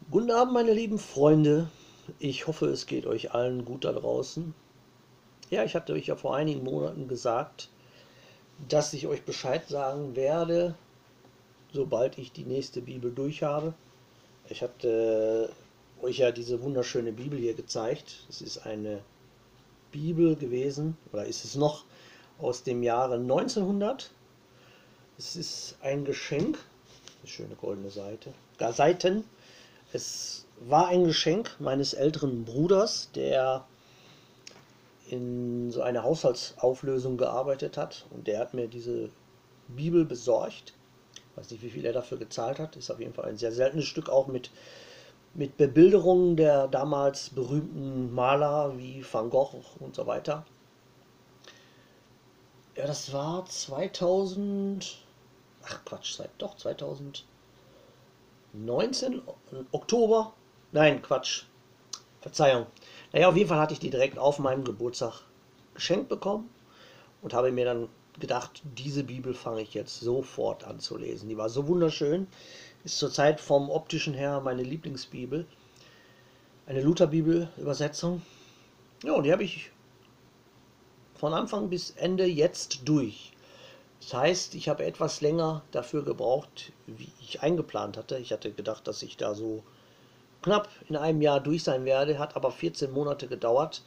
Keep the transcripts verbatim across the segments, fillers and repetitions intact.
Guten Abend, meine lieben Freunde. Ich hoffe, es geht euch allen gut da draußen. Ja, ich hatte euch ja vor einigen Monaten gesagt, dass ich euch Bescheid sagen werde, sobald ich die nächste Bibel durch habe. Ich hatte euch ja diese wunderschöne Bibel hier gezeigt. Es ist eine Bibel gewesen, oder ist es noch, aus dem Jahre neunzehnhundert. Es ist ein Geschenk, eine schöne goldene Seite, gar Seiten. Es war ein Geschenk meines älteren Bruders, der in so einer Haushaltsauflösung gearbeitet hat, und der hat mir diese Bibel besorgt. Ich weiß nicht, wie viel er dafür gezahlt hat. Ist auf jeden Fall ein sehr seltenes Stück, auch mit, mit Bebilderungen der damals berühmten Maler wie Van Gogh und so weiter. Ja, das war zweitausend, ach Quatsch, doch zweitausendneunzehn, Oktober, nein, Quatsch, Verzeihung. Naja, auf jeden Fall hatte ich die direkt auf meinem Geburtstag geschenkt bekommen und habe mir dann gedacht, diese Bibel fange ich jetzt sofort an zu lesen. Die war so wunderschön, ist zurzeit vom optischen her meine Lieblingsbibel. Eine Lutherbibel-Übersetzung. Ja, und die habe ich von Anfang bis Ende jetzt durch. Das heißt, ich habe etwas länger dafür gebraucht, wie ich eingeplant hatte. Ich hatte gedacht, dass ich da so knapp in einem Jahr durch sein werde, hat aber vierzehn Monate gedauert.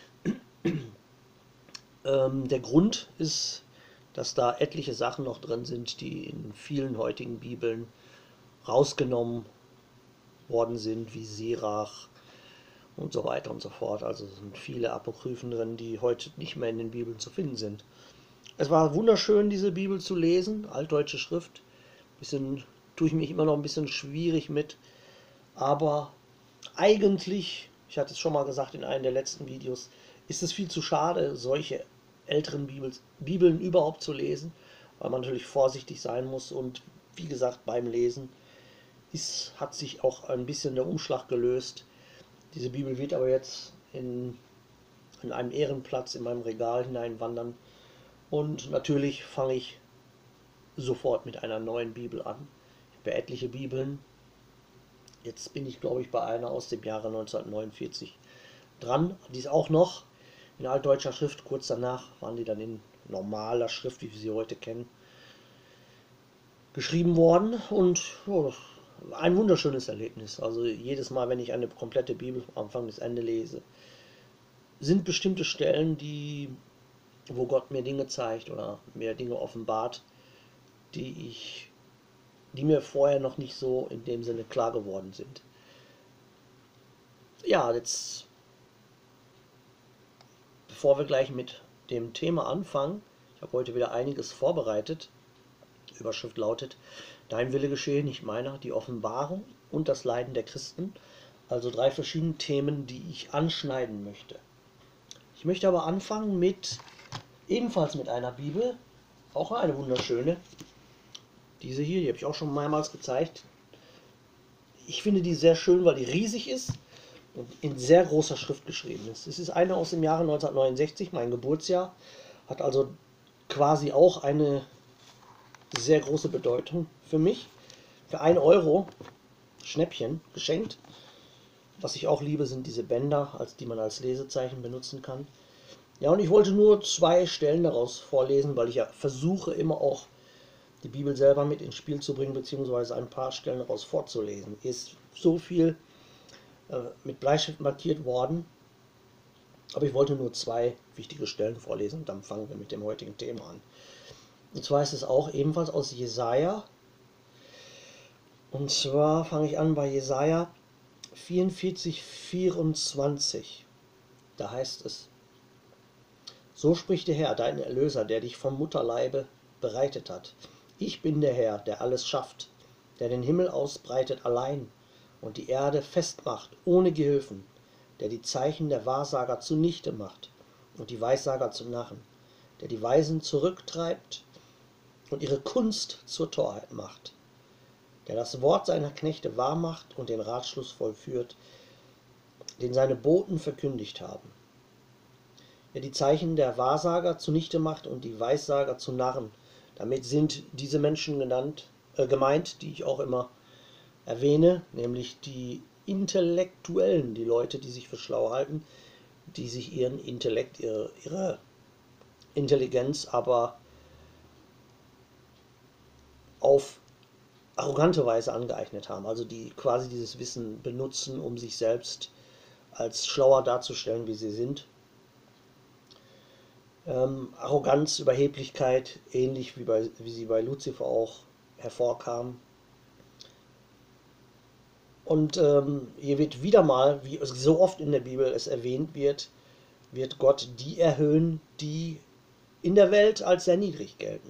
Ähm, der Grund ist, dass da etliche Sachen noch drin sind, die in vielen heutigen Bibeln rausgenommen worden sind, wie Sirach und so weiter und so fort. Also sind viele Apokryphen drin, die heute nicht mehr in den Bibeln zu finden sind. Es war wunderschön, diese Bibel zu lesen, altdeutsche Schrift. Bisschen tue ich mich immer noch ein bisschen schwierig mit, aber eigentlich, ich hatte es schon mal gesagt in einem der letzten Videos, ist es viel zu schade, solche älteren Bibels, Bibeln überhaupt zu lesen, weil man natürlich vorsichtig sein muss. Und wie gesagt, beim Lesen ist, hat sich auch ein bisschen der Umschlag gelöst. Diese Bibel wird aber jetzt in, in einem Ehrenplatz in meinem Regal hineinwandern. Und natürlich fange ich sofort mit einer neuen Bibel an. Ich habe ja etliche Bibeln. Jetzt bin ich, glaube ich, bei einer aus dem Jahre neunzehnhundertneunundvierzig dran. Die ist auch noch in altdeutscher Schrift. Kurz danach waren die dann in normaler Schrift, wie wir sie heute kennen, geschrieben worden. Und oh, ein wunderschönes Erlebnis. Also jedes Mal, wenn ich eine komplette Bibel vom Anfang bis Ende lese, sind bestimmte Stellen, die, wo Gott mir Dinge zeigt oder mir Dinge offenbart, die ich, die mir vorher noch nicht so in dem Sinne klar geworden sind. Ja, jetzt, bevor wir gleich mit dem Thema anfangen, ich habe heute wieder einiges vorbereitet. Überschrift lautet: Dein Wille geschehe, nicht meiner, die Offenbarung und das Leiden der Christen. Also drei verschiedene Themen, die ich anschneiden möchte. Ich möchte aber anfangen mit, ebenfalls mit einer Bibel, auch eine wunderschöne. Diese hier, die habe ich auch schon mehrmals gezeigt. Ich finde die sehr schön, weil die riesig ist und in sehr großer Schrift geschrieben ist. Es ist eine aus dem Jahre neunzehnhundertneunundsechzig, mein Geburtsjahr, hat also quasi auch eine sehr große Bedeutung für mich. Für einen Euro, Schnäppchen, geschenkt. Was ich auch liebe, sind diese Bänder, als die man als Lesezeichen benutzen kann. Ja, und ich wollte nur zwei Stellen daraus vorlesen, weil ich ja versuche, immer auch die Bibel selber mit ins Spiel zu bringen, beziehungsweise ein paar Stellen daraus vorzulesen. Ist so viel äh, mit Bleistift markiert worden, aber ich wollte nur zwei wichtige Stellen vorlesen und dann fangen wir mit dem heutigen Thema an. Und zwar ist es auch ebenfalls aus Jesaja. Und zwar fange ich an bei Jesaja vierundvierzig, vierundzwanzig. Da heißt es: So spricht der Herr, dein Erlöser, der dich vom Mutterleibe bereitet hat. Ich bin der Herr, der alles schafft, der den Himmel ausbreitet allein und die Erde festmacht, ohne Gehilfen, der die Zeichen der Wahrsager zunichte macht und die Weissager zu Narren, der die Weisen zurücktreibt und ihre Kunst zur Torheit macht, der das Wort seiner Knechte wahrmacht und den Ratschluss vollführt, den seine Boten verkündigt haben, der die Zeichen der Wahrsager zunichte macht und die Weissager zu Narren. Damit sind diese Menschen genannt, äh, gemeint, die ich auch immer erwähne, nämlich die Intellektuellen, die Leute, die sich für schlau halten, die sich ihren Intellekt, ihre, ihre Intelligenz aber auf arrogante Weise angeeignet haben, also die quasi dieses Wissen benutzen, um sich selbst als schlauer darzustellen, wie sie sind. Ähm, Arroganz, Überheblichkeit, ähnlich wie, bei, wie sie bei Luzifer auch hervorkam. Und ähm, hier wird wieder mal, wie so oft in der Bibel es erwähnt wird, wird Gott die erhöhen, die in der Welt als sehr niedrig gelten.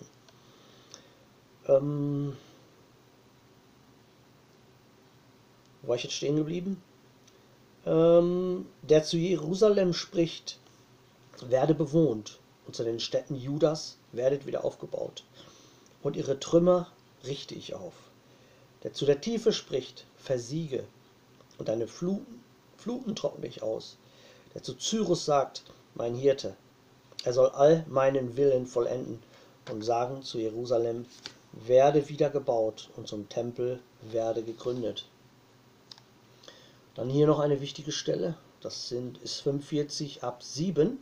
Ähm, wo war ich jetzt stehen geblieben? Ähm, der zu Jerusalem spricht, werde bewohnt, und zu den Städten Judas werdet wieder aufgebaut, und ihre Trümmer richte ich auf. Der zu der Tiefe spricht, versiege, und deine Fluten, Fluten trockne ich aus. Der zu Cyrus sagt, mein Hirte, er soll all meinen Willen vollenden, und sagen zu Jerusalem, werde wieder gebaut, und zum Tempel werde gegründet. Dann hier noch eine wichtige Stelle, das sind, ist fünfundvierzig ab sieben.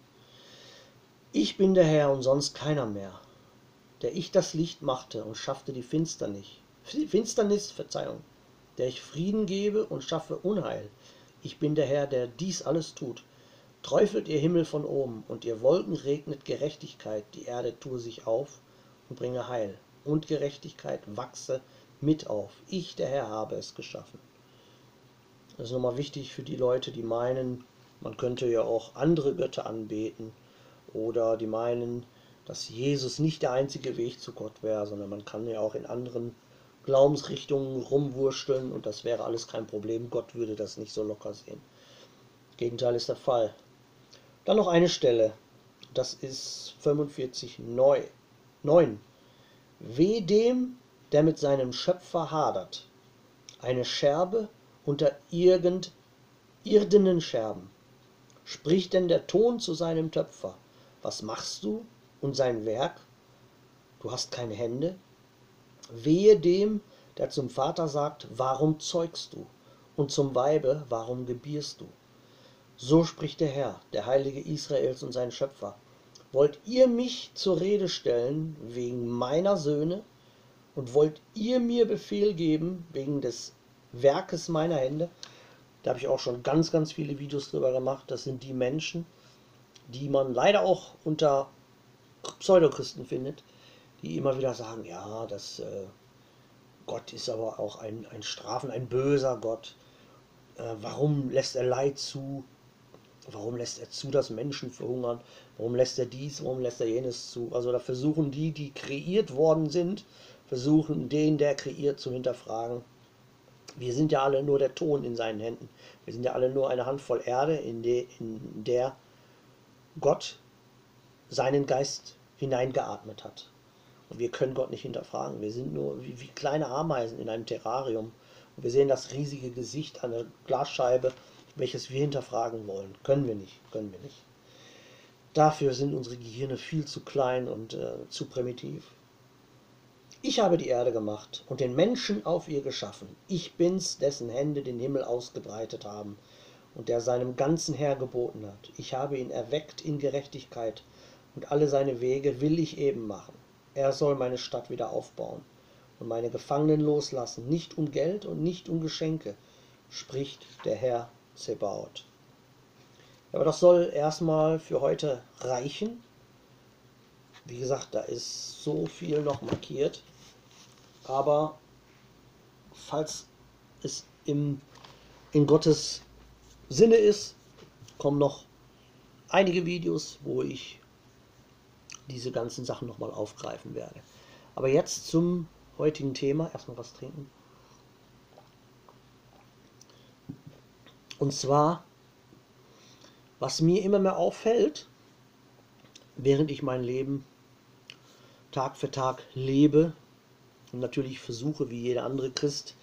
Ich bin der Herr und sonst keiner mehr, der ich das Licht machte und schaffte die Finsternis, Finsternis, Verzeihung, der ich Frieden gebe und schaffe Unheil. Ich bin der Herr, der dies alles tut. Träufelt ihr Himmel von oben, und ihr Wolken regnet Gerechtigkeit, die Erde tue sich auf und bringe Heil, und Gerechtigkeit wachse mit auf. Ich, der Herr, habe es geschaffen. Das ist nochmal wichtig für die Leute, die meinen, man könnte ja auch andere Götter anbeten, oder die meinen, dass Jesus nicht der einzige Weg zu Gott wäre, sondern man kann ja auch in anderen Glaubensrichtungen rumwursteln und das wäre alles kein Problem. Gott würde das nicht so locker sehen. Das Gegenteil ist der Fall. Dann noch eine Stelle, das ist fünfundvierzig neun. Weh dem, der mit seinem Schöpfer hadert, eine Scherbe unter irgend irdenen Scherben. Spricht denn der Ton zu seinem Töpfer, was machst du, und sein Werk, du hast keine Hände? Wehe dem, der zum Vater sagt, warum zeugst du, und zum Weibe, warum gebierst du? So spricht der Herr, der Heilige Israels und sein Schöpfer. Wollt ihr mich zur Rede stellen wegen meiner Söhne, und wollt ihr mir Befehl geben wegen des Werkes meiner Hände? Da habe ich auch schon ganz, ganz viele Videos drüber gemacht. Das sind die Menschen, die man leider auch unter Pseudochristen findet, die immer wieder sagen, ja, das äh, Gott ist aber auch ein, ein Strafen, ein böser Gott. Äh, warum lässt er Leid zu? Warum lässt er zu, dass Menschen verhungern? Warum lässt er dies? Warum lässt er jenes zu? Also da versuchen die, die kreiert worden sind, versuchen den, der kreiert, zu hinterfragen. Wir sind ja alle nur der Ton in seinen Händen. Wir sind ja alle nur eine Handvoll Erde, in, de, in der Gott seinen Geist hineingeatmet hat. Und wir können Gott nicht hinterfragen. Wir sind nur wie, wie kleine Ameisen in einem Terrarium. Und wir sehen das riesige Gesicht an der Glasscheibe, welches wir hinterfragen wollen. Können wir nicht, können wir nicht. Dafür sind unsere Gehirne viel zu klein und äh, zu primitiv. Ich habe die Erde gemacht und den Menschen auf ihr geschaffen. Ich bin's, dessen Hände den Himmel ausgebreitet haben und der seinem ganzen Heer geboten hat. Ich habe ihn erweckt in Gerechtigkeit und alle seine Wege will ich eben machen. Er soll meine Stadt wieder aufbauen und meine Gefangenen loslassen, nicht um Geld und nicht um Geschenke, spricht der Herr Zebaoth. Aber das soll erstmal für heute reichen. Wie gesagt, da ist so viel noch markiert. Aber falls es im, in Gottes Sinne ist, kommen noch einige Videos, wo ich diese ganzen Sachen nochmal aufgreifen werde. Aber jetzt zum heutigen Thema. Erstmal was trinken. Und zwar, was mir immer mehr auffällt, während ich mein Leben Tag für Tag lebe und natürlich versuche, wie jeder andere Christ,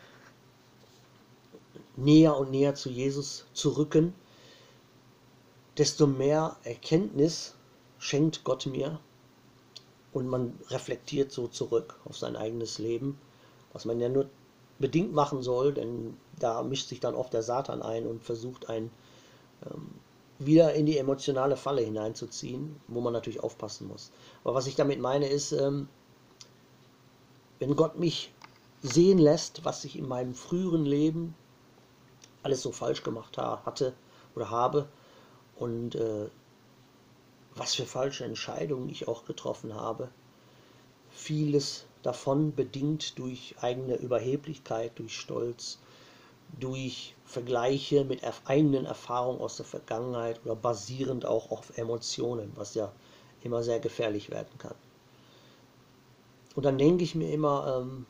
näher und näher zu Jesus zu rücken, desto mehr Erkenntnis schenkt Gott mir und man reflektiert so zurück auf sein eigenes Leben, was man ja nur bedingt machen soll, denn da mischt sich dann oft der Satan ein und versucht einen ähm, wieder in die emotionale Falle hineinzuziehen, wo man natürlich aufpassen muss. Aber was ich damit meine ist, ähm, wenn Gott mich sehen lässt, was ich in meinem früheren Leben alles so falsch gemacht ha hatte oder habe und äh, was für falsche Entscheidungen ich auch getroffen habe, vieles davon bedingt durch eigene Überheblichkeit, durch Stolz, durch Vergleiche mit eigenen Erfahrungen aus der Vergangenheit oder basierend auch auf Emotionen, was ja immer sehr gefährlich werden kann. Und dann denke ich mir immer, ähm,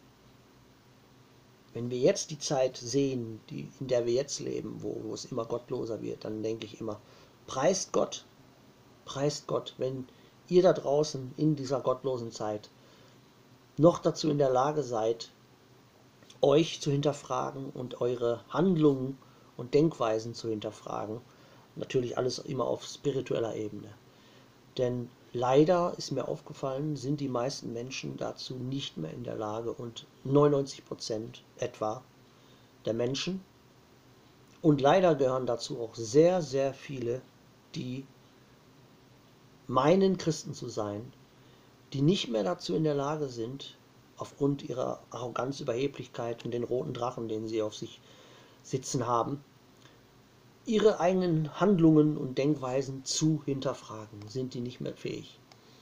wenn wir jetzt die Zeit sehen, die, in der wir jetzt leben, wo, wo es immer gottloser wird, dann denke ich immer, preist Gott, preist Gott, wenn ihr da draußen in dieser gottlosen Zeit noch dazu in der Lage seid, euch zu hinterfragen und eure Handlungen und Denkweisen zu hinterfragen. Natürlich alles immer auf spiritueller Ebene. Denn leider ist mir aufgefallen, sind die meisten Menschen dazu nicht mehr in der Lage und neunundneunzig Prozent etwa der Menschen. Und leider gehören dazu auch sehr, sehr viele, die meinen, Christen zu sein, die nicht mehr dazu in der Lage sind, aufgrund ihrer Arroganz, Überheblichkeit und den roten Drachen, den sie auf sich sitzen haben, ihre eigenen Handlungen und Denkweisen zu hinterfragen, sind die nicht mehr fähig.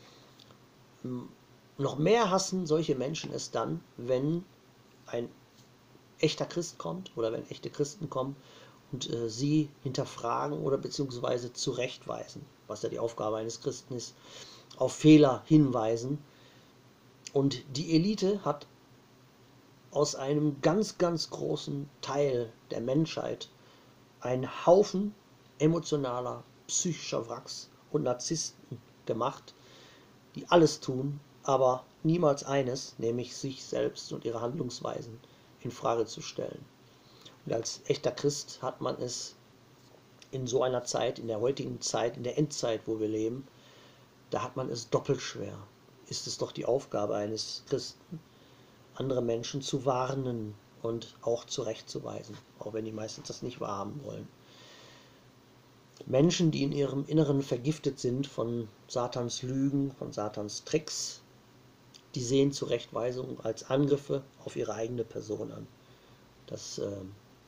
Noch mehr hassen solche Menschen es dann, wenn ein echter Christ kommt oder wenn echte Christen kommen und äh, sie hinterfragen oder beziehungsweise zurechtweisen, was ja die Aufgabe eines Christen ist, auf Fehler hinweisen. Und die Elite hat aus einem ganz, ganz großen Teil der Menschheit einen Haufen emotionaler, psychischer Wracks und Narzissten gemacht, die alles tun, aber niemals eines, nämlich sich selbst und ihre Handlungsweisen in Frage zu stellen. Und als echter Christ hat man es in so einer Zeit, in der heutigen Zeit, in der Endzeit, wo wir leben, da hat man es doppelt schwer. Ist es doch die Aufgabe eines Christen, andere Menschen zu warnen und auch zurechtzuweisen, auch wenn die meistens das nicht wahrhaben wollen. Menschen, die in ihrem Inneren vergiftet sind von Satans Lügen, von Satans Tricks, die sehen Zurechtweisungen als Angriffe auf ihre eigene Person an. Das äh,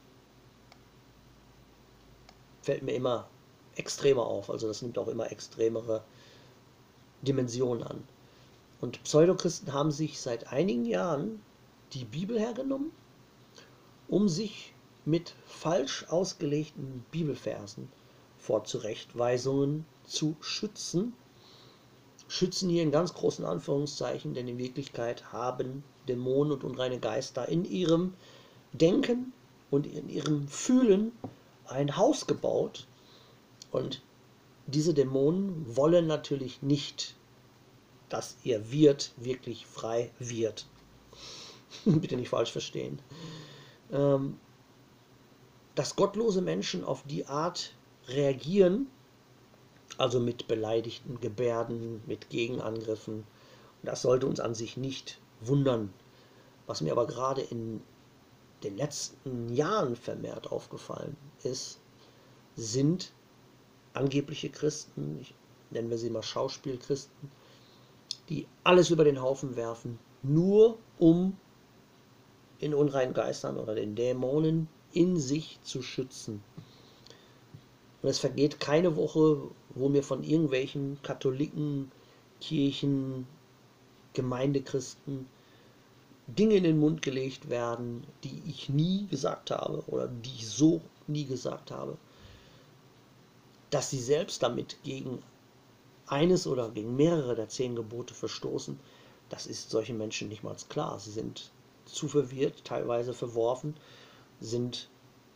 fällt mir immer extremer auf, also das nimmt auch immer extremere Dimensionen an. Und Pseudochristen haben sich seit einigen Jahren die Bibel hergenommen, um sich mit falsch ausgelegten Bibelversen vor Zurechtweisungen zu schützen. Schützen hier in ganz großen Anführungszeichen, denn in Wirklichkeit haben Dämonen und unreine Geister in ihrem Denken und in ihrem Fühlen ein Haus gebaut. Und diese Dämonen wollen natürlich nicht, dass ihr Wirt wirklich frei wird. Bitte nicht falsch verstehen. Ähm, dass gottlose Menschen auf die Art reagieren, also mit beleidigten Gebärden, mit Gegenangriffen, das sollte uns an sich nicht wundern. Was mir aber gerade in den letzten Jahren vermehrt aufgefallen ist, sind angebliche Christen, ich nennen wir sie mal Schauspielchristen, die alles über den Haufen werfen, nur um den unreinen Geistern oder den Dämonen in sich zu schützen. Und es vergeht keine Woche, wo mir von irgendwelchen Katholiken, Kirchen, Gemeindechristen Dinge in den Mund gelegt werden, die ich nie gesagt habe oder die ich so nie gesagt habe, dass sie selbst damit gegen eines oder gegen mehrere der zehn Gebote verstoßen, das ist solchen Menschen nicht mal klar. Sie sind zu verwirrt, teilweise verworfen, sind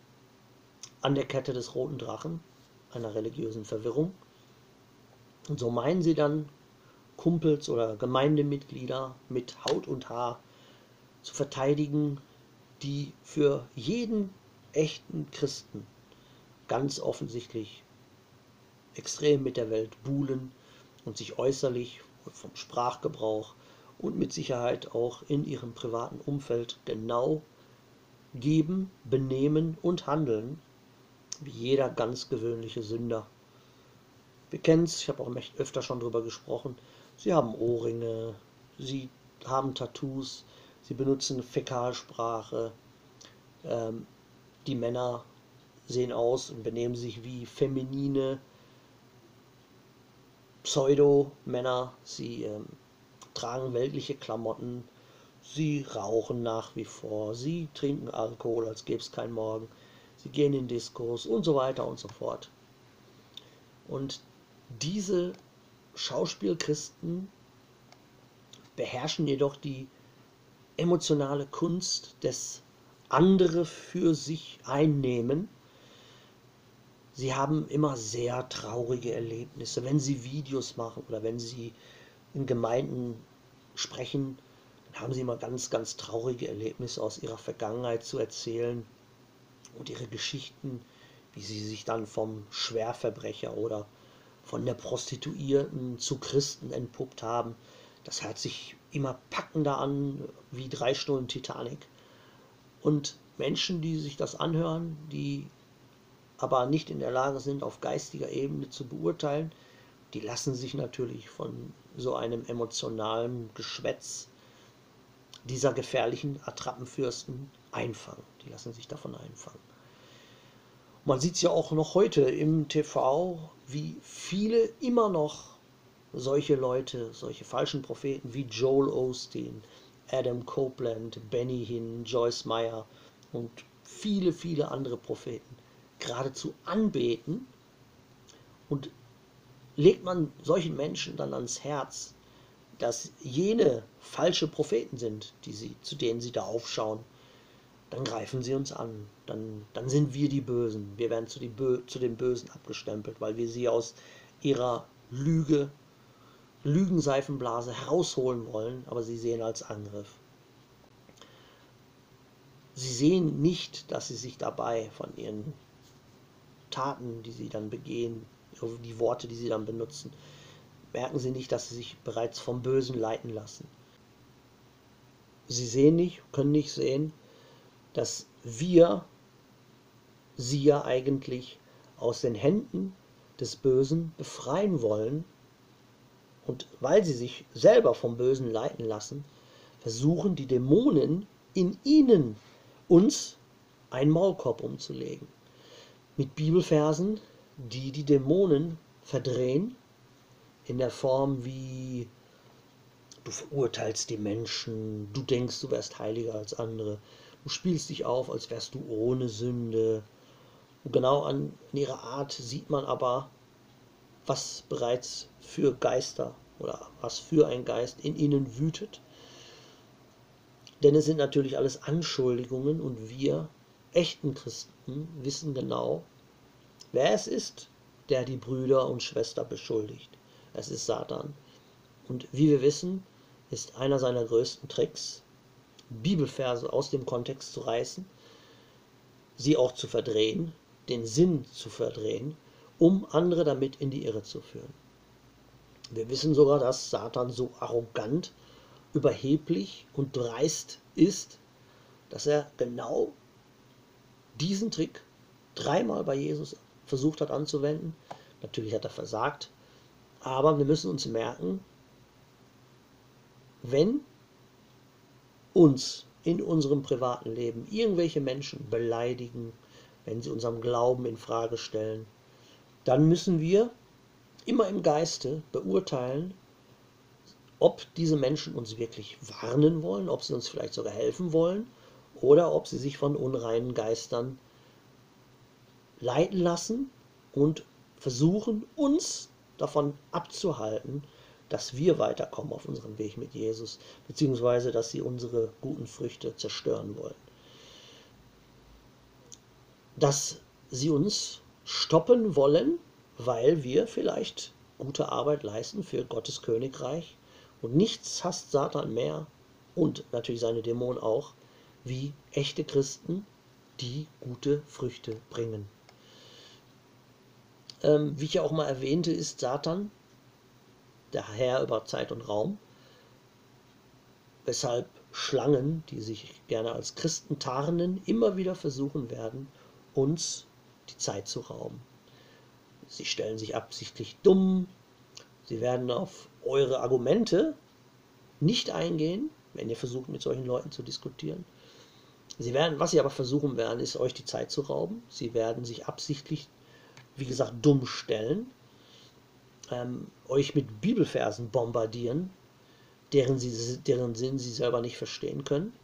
an der Kette des roten Drachen, einer religiösen Verwirrung. Und so meinen sie dann, Kumpels oder Gemeindemitglieder mit Haut und Haar zu verteidigen, die für jeden echten Christen ganz offensichtlich extrem mit der Welt buhlen und sich äußerlich vom Sprachgebrauch und mit Sicherheit auch in ihrem privaten Umfeld genau geben, benehmen und handeln, wie jeder ganz gewöhnliche Sünder. Wir kennen es, ich habe auch öfter schon darüber gesprochen, sie haben Ohrringe, sie haben Tattoos, sie benutzen Fäkalsprache, ähm, die Männer sehen aus und benehmen sich wie feminine Pseudo-Männer, sie ähm, tragen weltliche Klamotten, sie rauchen nach wie vor, sie trinken Alkohol, als gäbe es keinen Morgen, sie gehen in Diskos und so weiter und so fort. Und diese Schauspielchristen beherrschen jedoch die emotionale Kunst des andere für sich einnehmen. Sie haben immer sehr traurige Erlebnisse, wenn sie Videos machen oder wenn sie in Gemeinden sprechen, dann haben sie immer ganz, ganz traurige Erlebnisse aus ihrer Vergangenheit zu erzählen und ihre Geschichten, wie sie sich dann vom Schwerverbrecher oder von der Prostituierten zu Christen entpuppt haben. Das hört sich immer packender an, wie drei Stunden Titanic. Und Menschen, die sich das anhören, die aber nicht in der Lage sind, auf geistiger Ebene zu beurteilen, die lassen sich natürlich von so einem emotionalen Geschwätz dieser gefährlichen Attrappenfürsten einfangen. Die lassen sich davon einfangen. Man sieht es ja auch noch heute im T V, wie viele immer noch solche Leute, solche falschen Propheten wie Joel Osteen, Adam Copeland, Benny Hinn, Joyce Meyer und viele, viele andere Propheten geradezu anbeten. Und legt man solchen Menschen dann ans Herz, dass jene falsche Propheten sind, die sie, zu denen sie da aufschauen, dann greifen sie uns an. Dann, dann sind wir die Bösen. Wir werden zu, die Bö zu den Bösen abgestempelt, weil wir sie aus ihrer Lüge, Lügenseifenblase herausholen wollen, aber sie sehen als Angriff. Sie sehen nicht, dass sie sich dabei von ihren Taten, die sie dann begehen, die Worte, die sie dann benutzen, merken sie nicht, dass sie sich bereits vom Bösen leiten lassen. Sie sehen nicht, können nicht sehen, dass wir sie ja eigentlich aus den Händen des Bösen befreien wollen. Und weil sie sich selber vom Bösen leiten lassen, versuchen die Dämonen in ihnen uns einen Maulkorb umzulegen. Mit Bibelversen, die die Dämonen verdrehen, in der Form wie: Du verurteilst die Menschen, du denkst, du wärst heiliger als andere, du spielst dich auf, als wärst du ohne Sünde. Und genau an ihrer Art sieht man aber, was bereits für Geister oder was für ein Geist in ihnen wütet. Denn es sind natürlich alles Anschuldigungen und wir echten Christen wissen genau, wer es ist, der die Brüder und Schwestern beschuldigt. Es ist Satan. Und wie wir wissen, ist einer seiner größten Tricks, Bibelverse aus dem Kontext zu reißen, sie auch zu verdrehen, den Sinn zu verdrehen, um andere damit in die Irre zu führen. Wir wissen sogar, dass Satan so arrogant, überheblich und dreist ist, dass er genau diesen Trick dreimal bei Jesus versucht hat anzuwenden. Natürlich hat er versagt, aber wir müssen uns merken, wenn uns in unserem privaten Leben irgendwelche Menschen beleidigen, wenn sie unseren Glauben in Frage stellen, dann müssen wir immer im Geiste beurteilen, ob diese Menschen uns wirklich warnen wollen, ob sie uns vielleicht sogar helfen wollen oder ob sie sich von unreinen Geistern leiten lassen und versuchen, uns davon abzuhalten, dass wir weiterkommen auf unserem Weg mit Jesus, beziehungsweise dass sie unsere guten Früchte zerstören wollen. Dass sie uns stoppen wollen, weil wir vielleicht gute Arbeit leisten für Gottes Königreich. Und nichts hasst Satan mehr, und natürlich seine Dämonen auch, wie echte Christen, die gute Früchte bringen. Ähm, wie ich ja auch mal erwähnte, ist Satan der Herr über Zeit und Raum. weshalb Schlangen, die sich gerne als Christen tarnen, immer wieder versuchen werden, uns die Zeit zu rauben. Sie stellen sich absichtlich dumm, sie werden auf eure Argumente nicht eingehen, wenn ihr versucht, mit solchen Leuten zu diskutieren. Sie werden, was sie aber versuchen werden, ist, euch die Zeit zu rauben. Sie werden sich absichtlich, wie gesagt, dumm stellen, ähm, euch mit Bibelversen bombardieren, deren, sie, deren Sinn sie selber nicht verstehen können.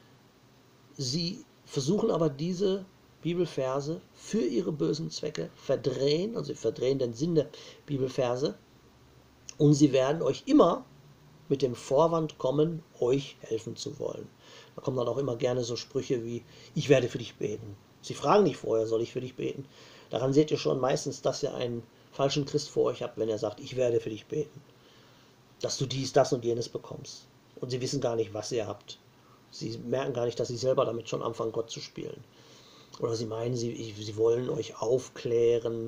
Sie versuchen aber diese Bibelverse für ihre bösen Zwecke verdrehen, also sie verdrehen den Sinn der Bibelverse, und sie werden euch immer mit dem Vorwand kommen, euch helfen zu wollen. Da kommen dann auch immer gerne so Sprüche wie, ich werde für dich beten. Sie fragen nicht vorher, soll ich für dich beten? Daran seht ihr schon meistens, dass ihr einen falschen Christ vor euch habt, wenn er sagt, ich werde für dich beten. Dass du dies, das und jenes bekommst. Und sie wissen gar nicht, was ihr habt. Sie merken gar nicht, dass sie selber damit schon anfangen, Gott zu spielen. Oder sie meinen, sie, sie wollen euch aufklären.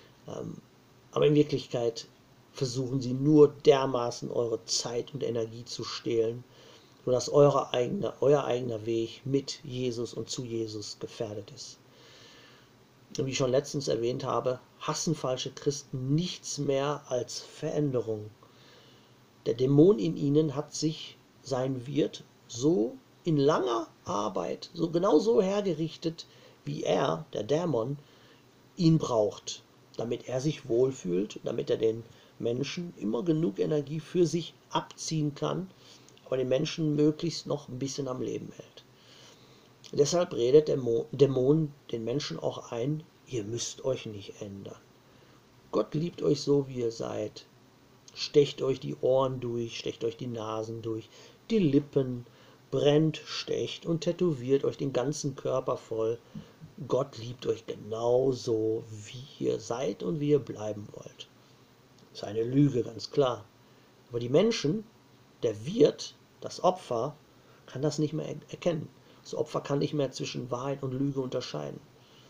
Aber in Wirklichkeit versuchen sie nur dermaßen eure Zeit und Energie zu stehlen, sodass eure eigene, euer eigener Weg mit Jesus und zu Jesus gefährdet ist. Und wie ich schon letztens erwähnt habe, hassen falsche Christen nichts mehr als Veränderung. Der Dämon in ihnen hat sich sein Wirt so in langer Arbeit, so genau so hergerichtet, wie er, der Dämon, ihn braucht, damit er sich wohlfühlt, damit er den Menschen immer genug Energie für sich abziehen kann, aber den Menschen möglichst noch ein bisschen am Leben hält. Deshalb redet der Dämon den Menschen auch ein, ihr müsst euch nicht ändern. Gott liebt euch so, wie ihr seid. Stecht euch die Ohren durch, stecht euch die Nasen durch, die Lippen, brennt, stecht und tätowiert euch den ganzen Körper voll. Gott liebt euch genauso, wie ihr seid und wie ihr bleiben wollt. Das ist eine Lüge, ganz klar. Aber die Menschen, der Wirt, das Opfer, kann das nicht mehr erkennen. Das Opfer kann nicht mehr zwischen Wahrheit und Lüge unterscheiden.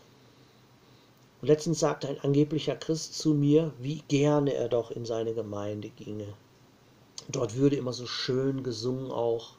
Und letztens sagte ein angeblicher Christ zu mir, wie gerne er doch in seine Gemeinde ginge. Dort würde immer so schön gesungen auch.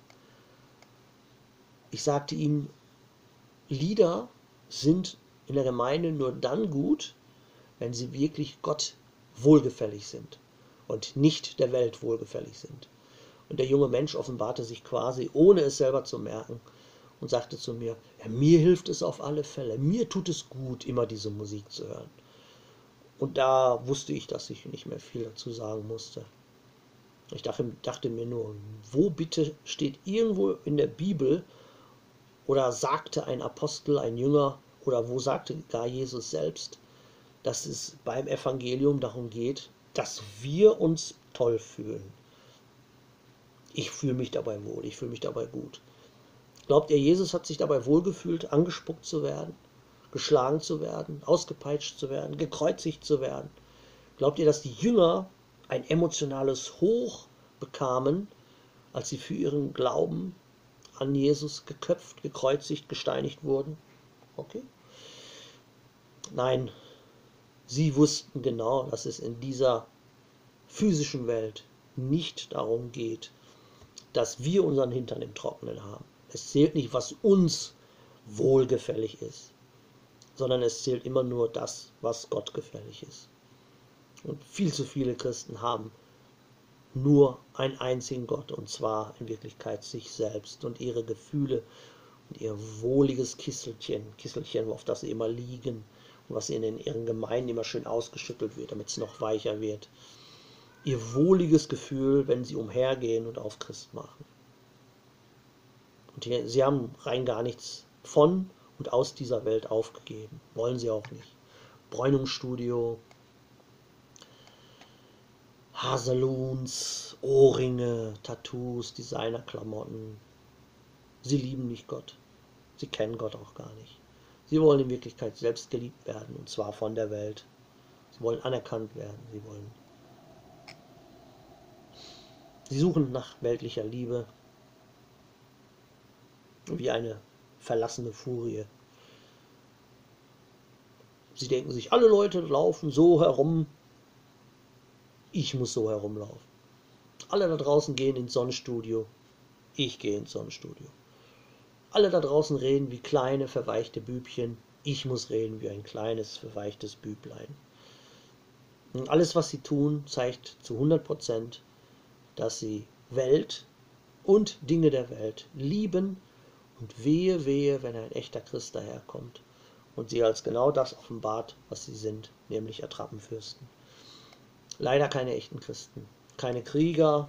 Ich sagte ihm, Lieder sind in der Gemeinde nur dann gut, wenn sie wirklich Gott wohlgefällig sind und nicht der Welt wohlgefällig sind. Und der junge Mensch offenbarte sich quasi, ohne es selber zu merken, und sagte zu mir, ja, mir hilft es auf alle Fälle, mir tut es gut, immer diese Musik zu hören. Und da wusste ich, dass ich nicht mehr viel dazu sagen musste. Ich dachte, dachte mir nur, wo bitte steht irgendwo in der Bibel oder sagte ein Apostel, ein Jünger, oder wo sagte gar Jesus selbst, dass es beim Evangelium darum geht, dass wir uns toll fühlen. Ich fühle mich dabei wohl, ich fühle mich dabei gut. Glaubt ihr, Jesus hat sich dabei wohlgefühlt, angespuckt zu werden, geschlagen zu werden, ausgepeitscht zu werden, gekreuzigt zu werden? Glaubt ihr, dass die Jünger ein emotionales Hoch bekamen, als sie für ihren Glauben an Jesus geköpft, gekreuzigt, gesteinigt wurden? Okay. Nein, sie wussten genau, dass es in dieser physischen Welt nicht darum geht, dass wir unseren Hintern im Trockenen haben. Es zählt nicht, was uns wohlgefällig ist, sondern es zählt immer nur das, was Gott gefällig ist. Und viel zu viele Christen haben nur einen einzigen Gott, und zwar in Wirklichkeit sich selbst und ihre Gefühle und ihr wohliges Kisselchen, Kisselchen, auf das sie immer liegen und was ihnen in ihren Gemeinden immer schön ausgeschüttelt wird, damit es noch weicher wird. Ihr wohliges Gefühl, wenn sie umhergehen und auf Christ machen. Und die, sie haben rein gar nichts von und aus dieser Welt aufgegeben. Wollen sie auch nicht. Bräunungsstudio, Haarsalons, Ohrringe, Tattoos, Designerklamotten. Sie lieben nicht Gott. Sie kennen Gott auch gar nicht. Sie wollen in Wirklichkeit selbst geliebt werden, und zwar von der Welt. Sie wollen anerkannt werden. Sie wollen. Sie suchen nach weltlicher Liebe, wie eine verlassene Furie. Sie denken sich, alle Leute laufen so herum, ich muss so herumlaufen. Alle da draußen gehen ins Sonnenstudio, ich gehe ins Sonnenstudio. Alle da draußen reden wie kleine, verweichte Bübchen, ich muss reden wie ein kleines, verweichtes Büblein. Und alles, was sie tun, zeigt zu hundert Prozent, dass sie Welt und Dinge der Welt lieben und wehe, wehe, wenn ein echter Christ daherkommt und sie als genau das offenbart, was sie sind, nämlich Attrappenfürsten. Leider keine echten Christen, keine Krieger,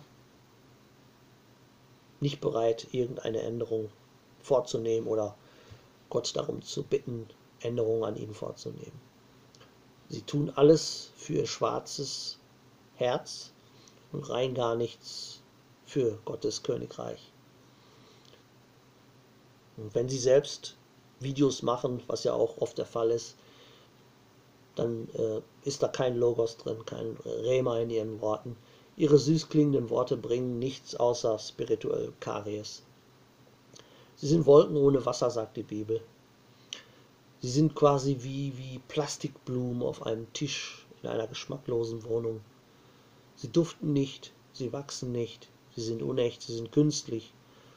nicht bereit, irgendeine Änderung vorzunehmen oder Gott darum zu bitten, Änderungen an ihnen vorzunehmen. Sie tun alles für ihr schwarzes Herz und rein gar nichts für Gottes Königreich. Und wenn sie selbst Videos machen, was ja auch oft der Fall ist, dann äh, ist da kein Logos drin, kein Rema in ihren Worten. Ihre süß klingenden Worte bringen nichts außer spirituell Karies. Sie sind Wolken ohne Wasser, sagt die Bibel. Sie sind quasi wie, wie Plastikblumen auf einem Tisch in einer geschmacklosen Wohnung. Sie duften nicht, sie wachsen nicht, sie sind unecht, sie sind künstlich.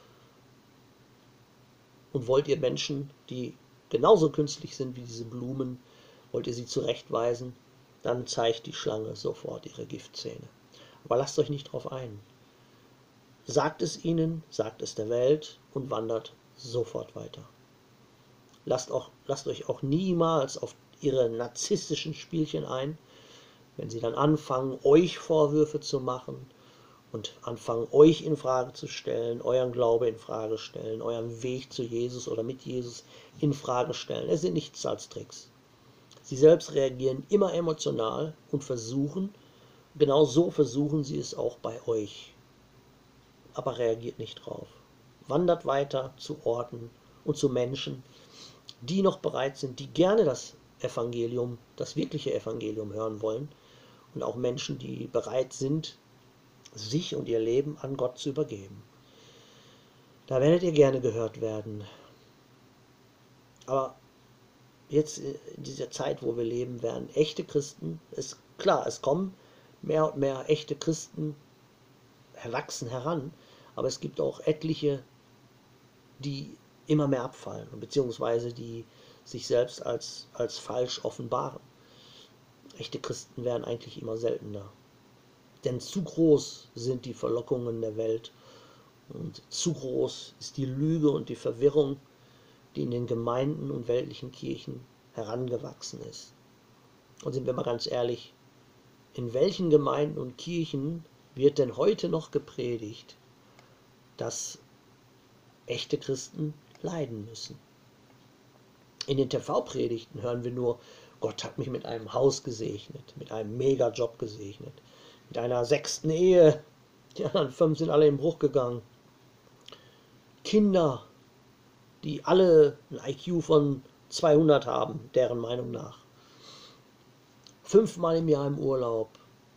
Und wollt ihr Menschen, die genauso künstlich sind wie diese Blumen, wollt ihr sie zurechtweisen, dann zeigt die Schlange sofort ihre Giftzähne. Aber lasst euch nicht drauf ein. Sagt es ihnen, sagt es der Welt und wandert sofort weiter. Lasst, auch, lasst euch auch niemals auf ihre narzisstischen Spielchen ein, wenn sie dann anfangen, euch Vorwürfe zu machen und anfangen, euch in Frage zu stellen, euren Glaube in Frage stellen, euren Weg zu Jesus oder mit Jesus in Frage stellen. Es sind nichts als Tricks. Sie selbst reagieren immer emotional und versuchen, genau so versuchen sie es auch bei euch. Aber reagiert nicht drauf. Wandert weiter zu Orten und zu Menschen, die noch bereit sind, die gerne das Evangelium, das wirkliche Evangelium hören wollen. Und auch Menschen, die bereit sind, sich und ihr Leben an Gott zu übergeben. Da werdet ihr gerne gehört werden. Aber jetzt in dieser Zeit, wo wir leben, werden echte Christen, ist klar, es kommen mehr und mehr echte Christen, erwachsen heran, aber es gibt auch etliche, die immer mehr abfallen, beziehungsweise die sich selbst als, als falsch offenbaren. Echte Christen werden eigentlich immer seltener. Denn zu groß sind die Verlockungen der Welt und zu groß ist die Lüge und die Verwirrung, die in den Gemeinden und weltlichen Kirchen herangewachsen ist. Und sind wir mal ganz ehrlich, in welchen Gemeinden und Kirchen wird denn heute noch gepredigt, dass echte Christen leiden müssen? In den T V-Predigten hören wir nur, Gott hat mich mit einem Haus gesegnet, mit einem Mega-Job gesegnet, mit einer sechsten Ehe, die anderen fünf sind alle in Bruch gegangen. Kinder, die alle ein I Q von zweihundert haben, deren Meinung nach. Fünfmal im Jahr im Urlaub,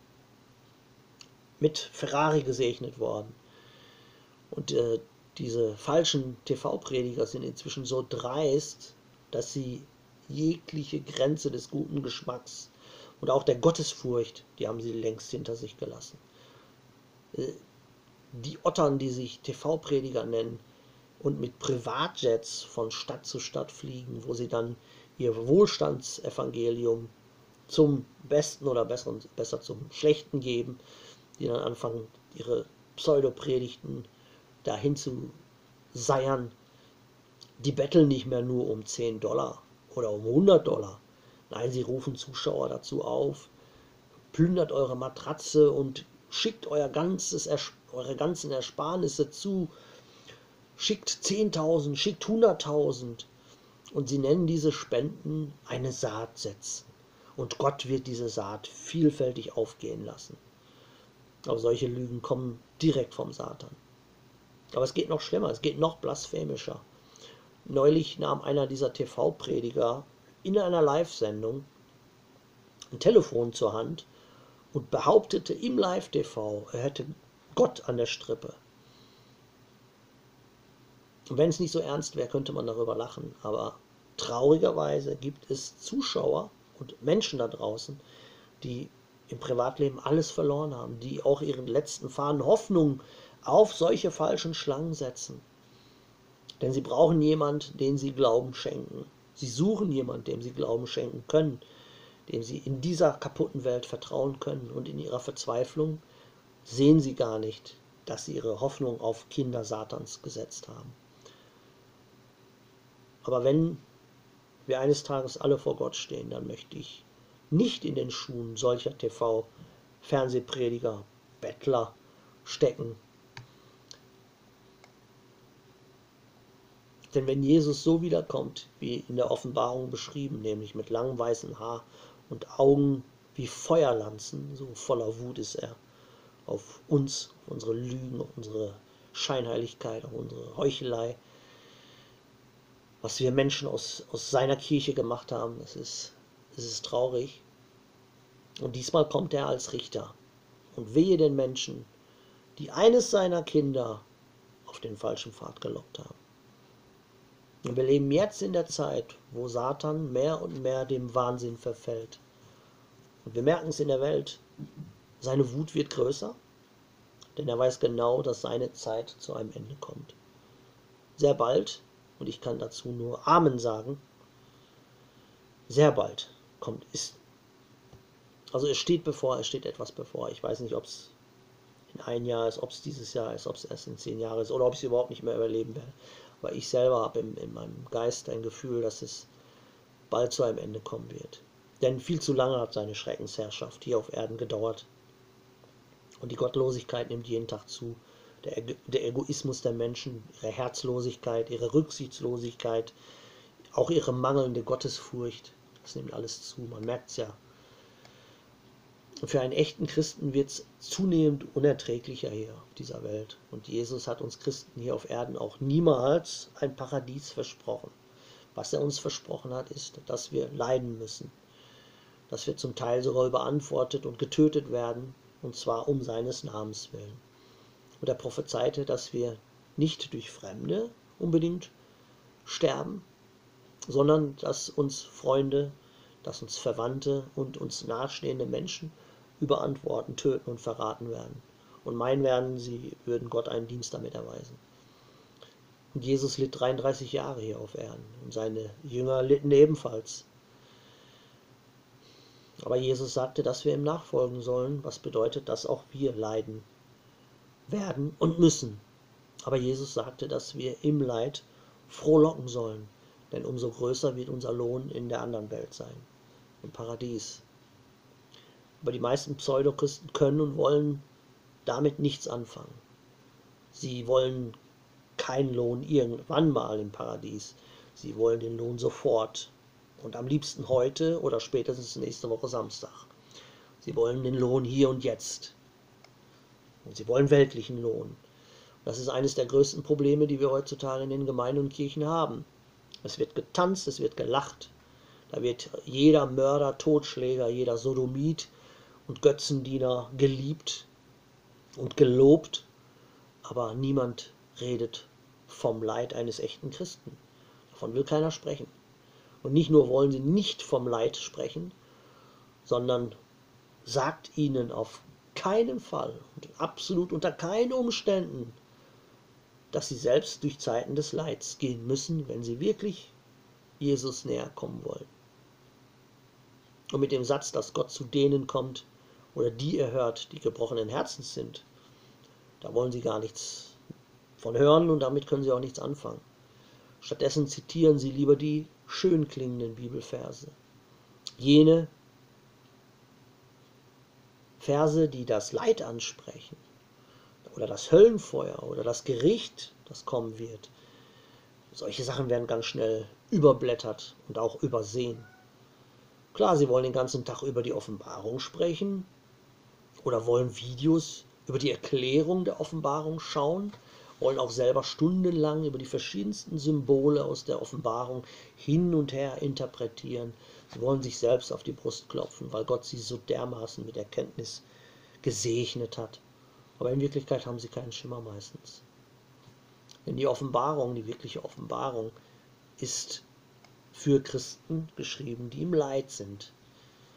mit Ferrari gesegnet worden. Und äh, diese falschen T V-Prediger sind inzwischen so dreist, dass sie jegliche Grenze des guten Geschmacks und auch der Gottesfurcht, die haben sie längst hinter sich gelassen. Äh, die Ottern, die sich T V-Prediger nennen und mit Privatjets von Stadt zu Stadt fliegen, wo sie dann ihr Wohlstandsevangelium zum Besten oder besseren, besser zum Schlechten geben, die dann anfangen, ihre Pseudopredigten dahin zu seiern. Die betteln nicht mehr nur um zehn Dollar oder um hundert Dollar. Nein, sie rufen Zuschauer dazu auf, plündert eure Matratze und schickt euer ganzes, eure ganzen Ersparnisse zu, schickt zehntausend, schickt hunderttausend. Und sie nennen diese Spenden eine Saat setzen. Und Gott wird diese Saat vielfältig aufgehen lassen. Aber solche Lügen kommen direkt vom Satan. Aber es geht noch schlimmer, es geht noch blasphemischer. Neulich nahm einer dieser T V-Prediger in einer Live-Sendung ein Telefon zur Hand und behauptete im Live-T V, er hätte Gott an der Strippe. Und wenn es nicht so ernst wäre, könnte man darüber lachen. Aber traurigerweise gibt es Zuschauer und Menschen da draußen, die im Privatleben alles verloren haben, die auch ihren letzten Faden Hoffnung auf solche falschen Schlangen setzen. Denn sie brauchen jemanden, den sie Glauben schenken. Sie suchen jemanden, dem sie Glauben schenken können, dem sie in dieser kaputten Welt vertrauen können. Und in ihrer Verzweiflung sehen sie gar nicht, dass sie ihre Hoffnung auf Kinder Satans gesetzt haben. Aber wenn wir eines Tages alle vor Gott stehen, dann möchte ich nicht in den Schuhen solcher T V, Fernsehprediger, Bettler stecken. Denn wenn Jesus so wiederkommt, wie in der Offenbarung beschrieben, nämlich mit langem weißen Haar und Augen wie Feuerlanzen, so voller Wut ist er auf uns, auf unsere Lügen, auf unsere Scheinheiligkeit, auf unsere Heuchelei, was wir Menschen aus, aus seiner Kirche gemacht haben, das ist, das ist traurig. Und diesmal kommt er als Richter. Und wehe den Menschen, die eines seiner Kinder auf den falschen Pfad gelockt haben. Und wir leben jetzt in der Zeit, wo Satan mehr und mehr dem Wahnsinn verfällt. Und wir merken es in der Welt, seine Wut wird größer, denn er weiß genau, dass seine Zeit zu einem Ende kommt. Sehr bald, und ich kann dazu nur Amen sagen, sehr bald kommt, ist, also es steht bevor, es steht etwas bevor. Ich weiß nicht, ob es in ein Jahr ist, ob es dieses Jahr ist, ob es erst in zehn Jahren ist oder ob ich es überhaupt nicht mehr überleben werde. Aber ich selber habe in, in meinem Geist ein Gefühl, dass es bald zu einem Ende kommen wird. Denn viel zu lange hat seine Schreckensherrschaft hier auf Erden gedauert. Und die Gottlosigkeit nimmt jeden Tag zu. Der, der Egoismus der Menschen, ihre Herzlosigkeit, ihre Rücksichtslosigkeit, auch ihre mangelnde Gottesfurcht, das nimmt alles zu. Man merkt es ja. Und für einen echten Christen wird es zunehmend unerträglicher hier auf dieser Welt. Und Jesus hat uns Christen hier auf Erden auch niemals ein Paradies versprochen. Was er uns versprochen hat, ist, dass wir leiden müssen. Dass wir zum Teil sogar überantwortet und getötet werden, und zwar um seines Namens willen. Und er prophezeite, dass wir nicht durch Fremde unbedingt sterben, sondern dass uns Freunde, dass uns Verwandte und uns nahestehende Menschen überantworten, töten und verraten werden. Und meinen werden, sie würden Gott einen Dienst damit erweisen. Und Jesus litt dreiunddreißig Jahre hier auf Erden und seine Jünger litten ebenfalls. Aber Jesus sagte, dass wir ihm nachfolgen sollen, was bedeutet, dass auch wir leiden werden und müssen. Aber Jesus sagte, dass wir im Leid frohlocken sollen, denn umso größer wird unser Lohn in der anderen Welt sein, im Paradies. Aber die meisten Pseudochristen können und wollen damit nichts anfangen. Sie wollen keinen Lohn irgendwann mal im Paradies. Sie wollen den Lohn sofort und am liebsten heute oder spätestens nächste Woche Samstag. Sie wollen den Lohn hier und jetzt. Und sie wollen weltlichen Lohn. Das ist eines der größten Probleme, die wir heutzutage in den Gemeinden und Kirchen haben. Es wird getanzt, es wird gelacht. Da wird jeder Mörder, Totschläger, jeder Sodomit und Götzendiener geliebt und gelobt, aber niemand redet vom Leid eines echten Christen. Davon will keiner sprechen. Und nicht nur wollen sie nicht vom Leid sprechen, sondern sagt ihnen auf keinen Fall und absolut unter keinen Umständen, dass sie selbst durch Zeiten des Leids gehen müssen, wenn sie wirklich Jesus näher kommen wollen. Und mit dem Satz, dass Gott zu denen kommt oder die er hört, die gebrochenen Herzens sind, da wollen sie gar nichts von hören und damit können sie auch nichts anfangen. Stattdessen zitieren sie lieber die schön klingenden Bibelverse. Jene Verse, die das Leid ansprechen oder das Höllenfeuer oder das Gericht, das kommen wird. Solche Sachen werden ganz schnell überblättert und auch übersehen. Klar, sie wollen den ganzen Tag über die Offenbarung sprechen oder wollen Videos über die Erklärung der Offenbarung schauen, wollen auch selber stundenlang über die verschiedensten Symbole aus der Offenbarung hin und her interpretieren. Sie wollen sich selbst auf die Brust klopfen, weil Gott sie so dermaßen mit Erkenntnis gesegnet hat. Aber in Wirklichkeit haben sie keinen Schimmer meistens. Denn die Offenbarung, die wirkliche Offenbarung, ist für Christen geschrieben, die im Leid sind.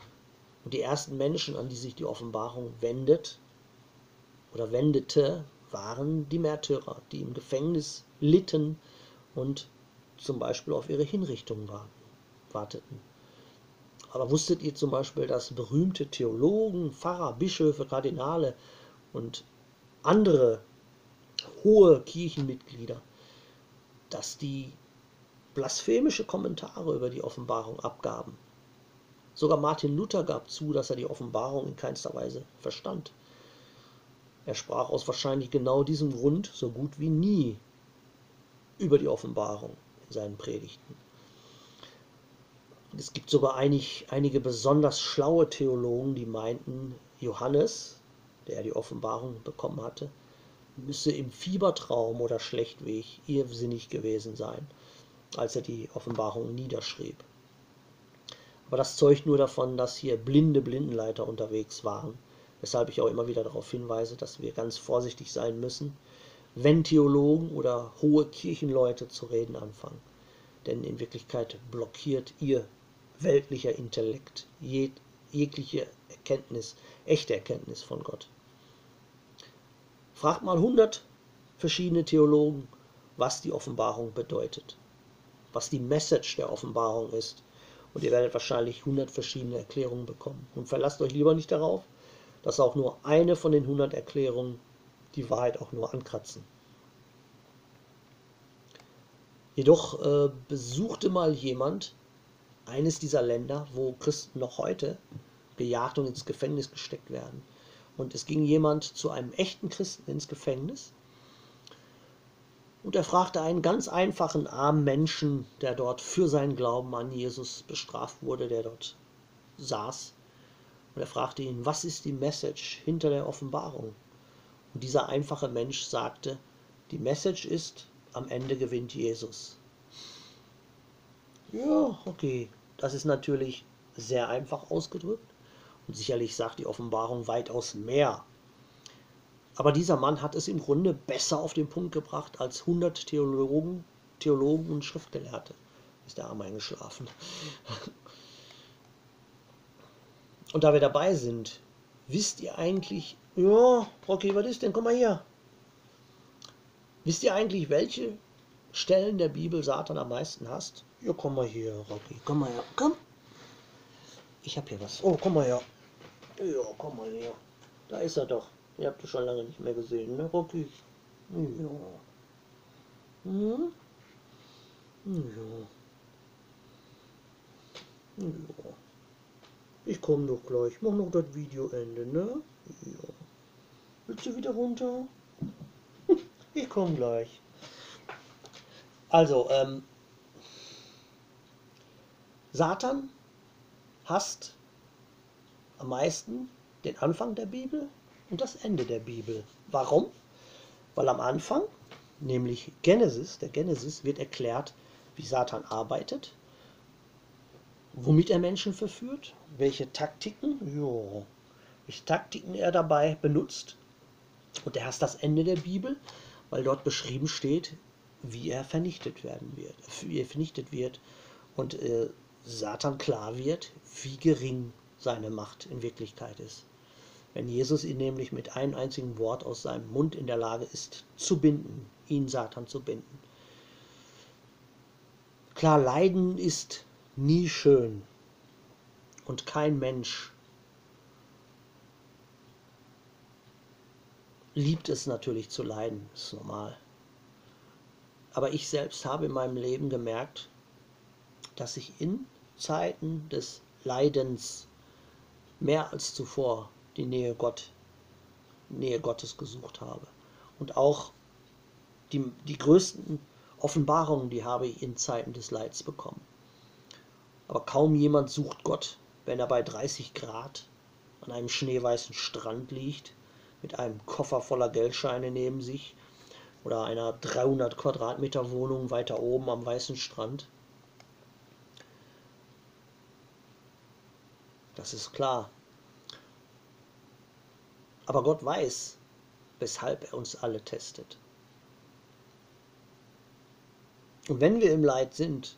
Und die ersten Menschen, an die sich die Offenbarung wendet oder wendete waren die Märtyrer, die im Gefängnis litten und zum Beispiel auf ihre Hinrichtung warteten. Aber wusstet ihr zum Beispiel, dass berühmte Theologen, Pfarrer, Bischöfe, Kardinale und andere hohe Kirchenmitglieder, dass die blasphemische Kommentare über die Offenbarung abgaben? Sogar Martin Luther gab zu, dass er die Offenbarung in keinster Weise verstand. Er sprach aus wahrscheinlich genau diesem Grund so gut wie nie über die Offenbarung in seinen Predigten. Es gibt sogar einig, einige besonders schlaue Theologen, die meinten, Johannes, der die Offenbarung bekommen hatte, müsse im Fiebertraum oder schlechtweg irrsinnig gewesen sein, als er die Offenbarung niederschrieb. Aber das zeugt nur davon, dass hier blinde Blindenleiter unterwegs waren, weshalb ich auch immer wieder darauf hinweise, dass wir ganz vorsichtig sein müssen, wenn Theologen oder hohe Kirchenleute zu reden anfangen. Denn in Wirklichkeit blockiert ihr weltlicher Intellekt jeg jegliche Erkenntnis, echte Erkenntnis von Gott. Fragt mal hundert verschiedene Theologen, was die Offenbarung bedeutet, was die Message der Offenbarung ist. Und ihr werdet wahrscheinlich hundert verschiedene Erklärungen bekommen. Und verlasst euch lieber nicht darauf, dass auch nur eine von den hundert Erklärungen die Wahrheit auch nur ankratzen. Jedoch äh, besuchte mal jemand eines dieser Länder, wo Christen noch heute gejagt und ins Gefängnis gesteckt werden. Und es ging jemand zu einem echten Christen ins Gefängnis und er fragte einen ganz einfachen, armen Menschen, der dort für seinen Glauben an Jesus bestraft wurde, der dort saß. Und er fragte ihn, was ist die Message hinter der Offenbarung? Und dieser einfache Mensch sagte, die Message ist, am Ende gewinnt Jesus. Ja, okay, das ist natürlich sehr einfach ausgedrückt und sicherlich sagt die Offenbarung weitaus mehr. Aber dieser Mann hat es im Grunde besser auf den Punkt gebracht als hundert Theologen, Theologen und Schriftgelehrte. Ist der Arme eingeschlafen. Und da wir dabei sind, wisst ihr eigentlich, ja, Rocky, was ist denn? Komm mal hier. Wisst ihr eigentlich, welche Stellen der Bibel Satan am meisten hasst? Ja, komm mal hier, Rocky. Komm mal her. Komm. Ich hab hier was. Oh, komm mal her. Ja, komm mal her. Da ist er doch. Ihr habt ihn schon lange nicht mehr gesehen, ne, Rocky? Ja. Hm? Ja. Ja. Ich komm doch gleich. Mach noch das Videoende, ne? Ja. Willst du wieder runter? Ich komm gleich. Also, ähm, Satan hasst am meisten den Anfang der Bibel und das Ende der Bibel. Warum? Weil am Anfang, nämlich Genesis, der Genesis, wird erklärt, wie Satan arbeitet, womit er Menschen verführt, welche Taktiken, jo, welche Taktiken er dabei benutzt. Und er hasst das Ende der Bibel, weil dort beschrieben steht, wie er vernichtet werden wird, wie er vernichtet wird und äh, Satan klar wird, wie gering seine Macht in Wirklichkeit ist. Wenn Jesus ihn nämlich mit einem einzigen Wort aus seinem Mund in der Lage ist, zu binden, ihn Satan zu binden. Klar, Leiden ist nie schön und kein Mensch liebt es natürlich zu leiden, ist normal. Aber ich selbst habe in meinem Leben gemerkt, dass ich in Zeiten des Leidens mehr als zuvor die Nähe Gott, Nähe Gottes gesucht habe. Und auch die, die größten Offenbarungen, die habe ich in Zeiten des Leids bekommen. Aber kaum jemand sucht Gott, wenn er bei dreißig Grad an einem schneeweißen Strand liegt, mit einem Koffer voller Geldscheine neben sich oder einer dreihundert Quadratmeter Wohnung weiter oben am weißen Strand. Das ist klar. Aber Gott weiß, weshalb er uns alle testet. Und wenn wir im Leid sind,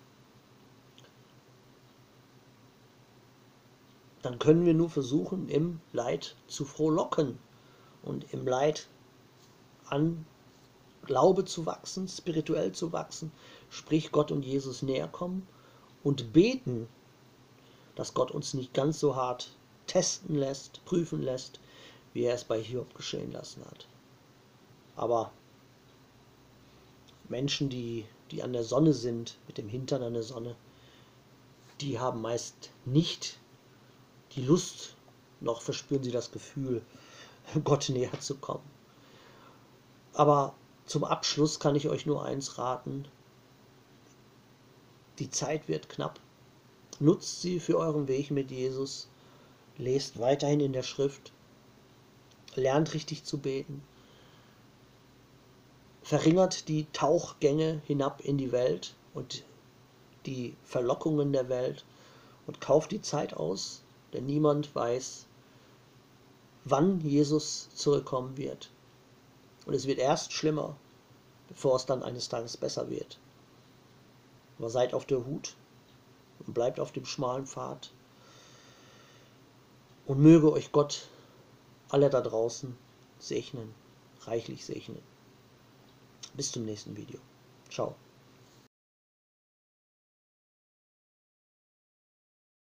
dann können wir nur versuchen, im Leid zu frohlocken und im Leid an Glaube zu wachsen, spirituell zu wachsen, sprich Gott und Jesus näher kommen und beten, dass Gott uns nicht ganz so hart testen lässt, prüfen lässt, wie er es bei Hiob geschehen lassen hat. Aber Menschen, die, die an der Sonne sind, mit dem Hintern an der Sonne, die haben meist nicht die Lust, noch verspüren sie das Gefühl, Gott näher zu kommen. Aber zum Abschluss kann ich euch nur eins raten: Die Zeit wird knapp. Nutzt sie für euren Weg mit Jesus. Lest weiterhin in der Schrift. Lernt richtig zu beten. Verringert die Tauchgänge hinab in die Welt und die Verlockungen der Welt und kauft die Zeit aus, denn niemand weiß, wann Jesus zurückkommen wird. Und es wird erst schlimmer, bevor es dann eines Tages besser wird. Aber seid auf der Hut und bleibt auf dem schmalen Pfad. Und möge euch Gott alle da draußen segnen, reichlich segnen. Bis zum nächsten Video. Ciao.